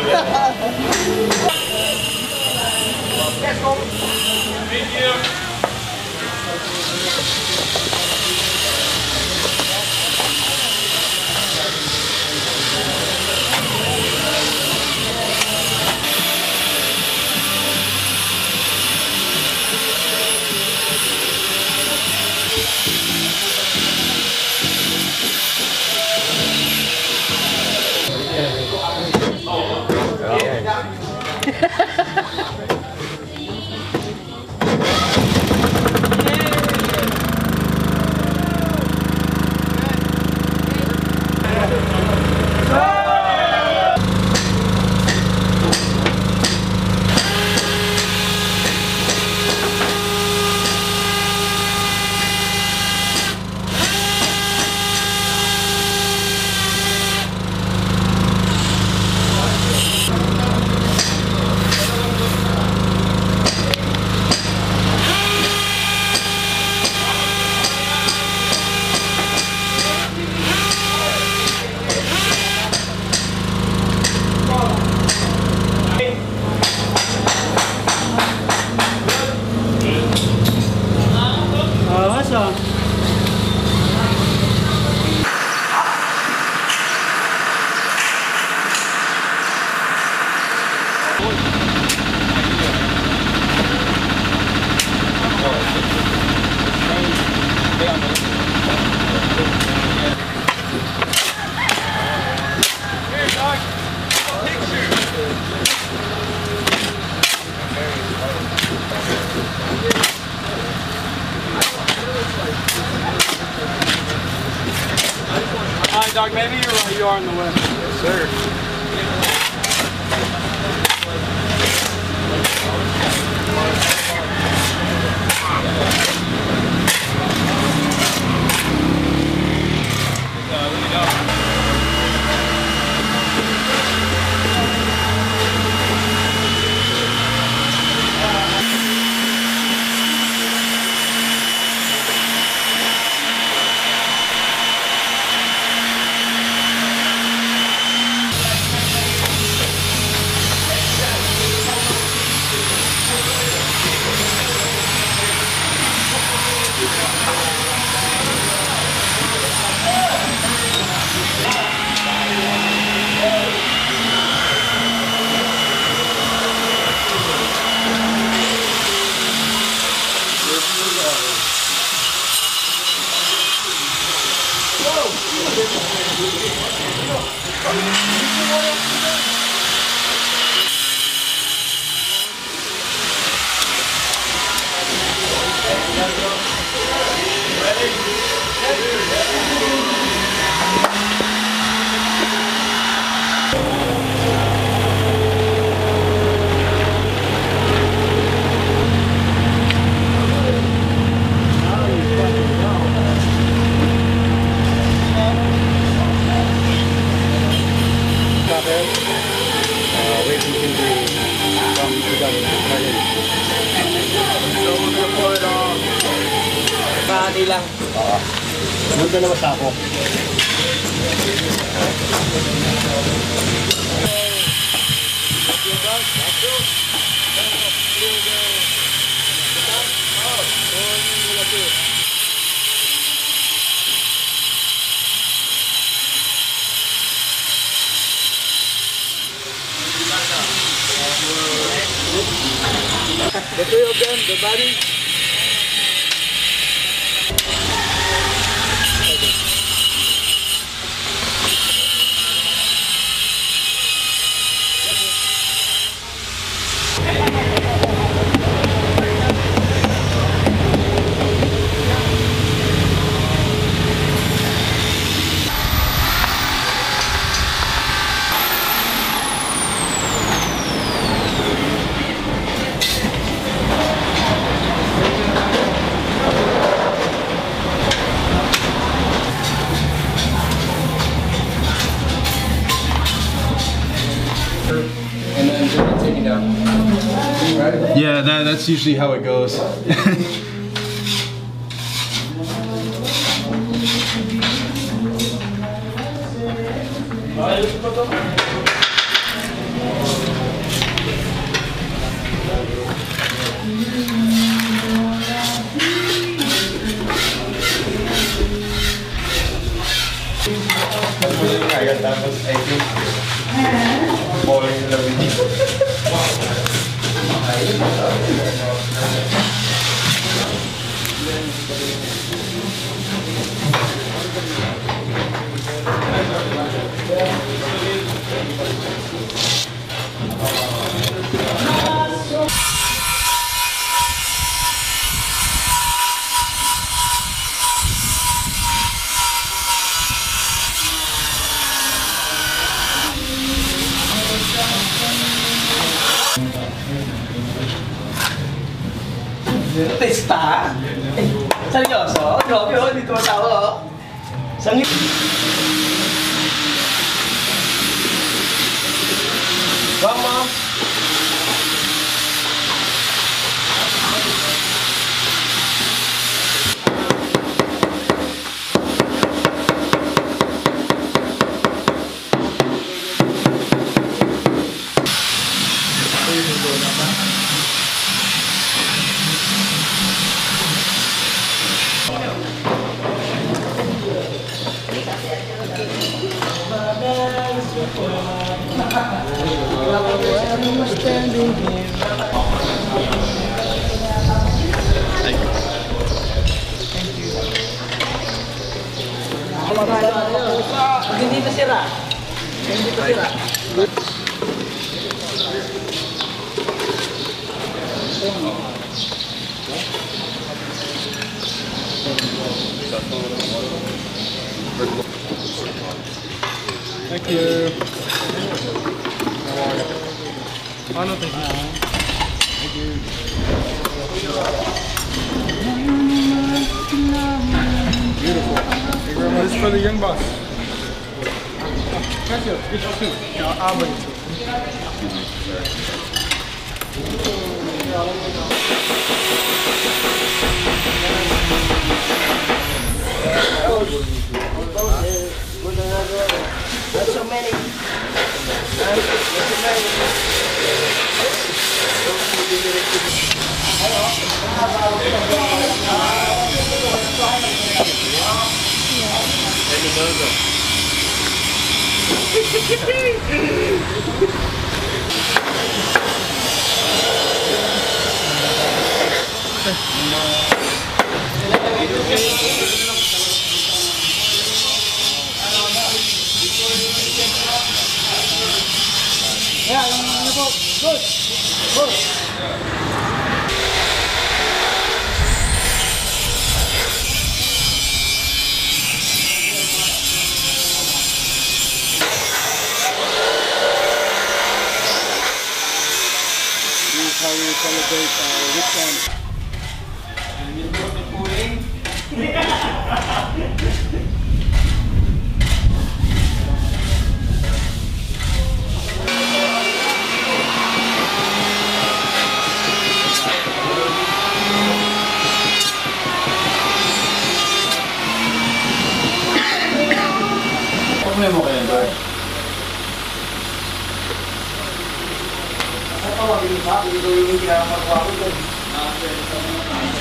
Thank you. Doc, maybe you're right, you are in the way. Yes, sir. Lang. Yung dalawa sako. The three of them, the body. Yeah, that's usually how it goes. Testa? Seryoso? Grabe oh, dito matawa oh. Sangit. Mama. Hindi pa sira. Hindi pa sira. Thank you. Ano, thank you. Thank you. Beautiful. Thank you very much. This is for the young boss. Thank you. Good job too. I'll bring it There's so many. Yeah, good. Good. This is how we celebrate Refrain. Pagmay mo kayo, Lord. Ito, hindi ba? Hindi ko yung kaya magwapo doon.